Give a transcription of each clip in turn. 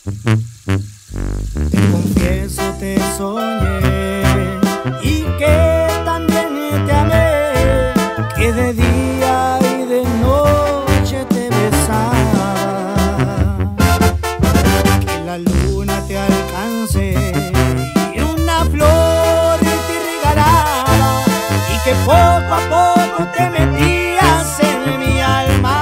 Te confieso, te soñé y que también te amé, que de día y de noche te besaba, que la luna te alcance y una flor te regalaba, y que poco a poco te metías en mi alma.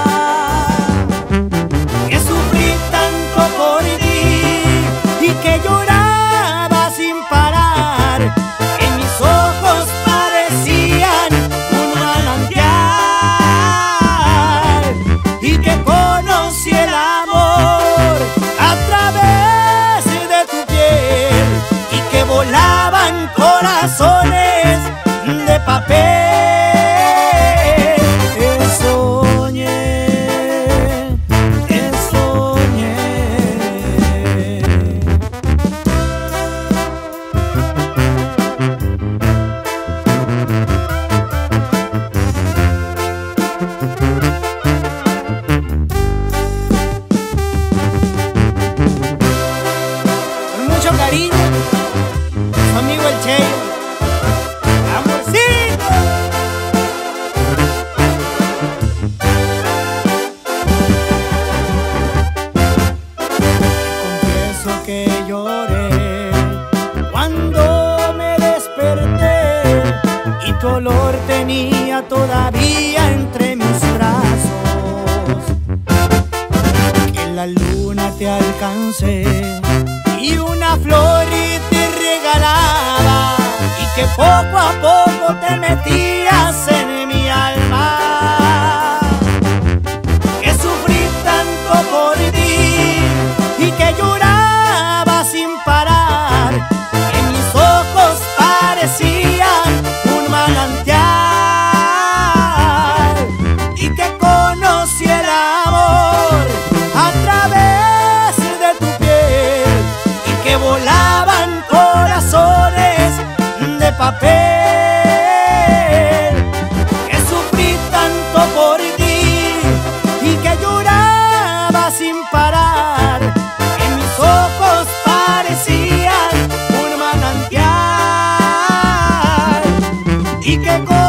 Que sufrí tanto por ti y que lloraba sin parar, que mis ojos parecían un manantial, y que conocí el amor a través de tu piel, y que volaban corazones de papel. Con mucho cariño, su amigo el Cheyo. ¡Amorcito! Confieso que lloré cuando me desperté y tu olor tenía todavía entre mis brazos, que la luna te alcancé y una flor te regalaba, y que poco a poco te metías en mi alma. Que sufrí tanto por ti y que lloraba sin parar, que mis ojos parecían un manantial, y que conocí el amor a través de tu piel, y que volaban corazones de papel. Que sufrí tanto por ti y que lloraba sin parar, que mis ojos parecían un manantial, y que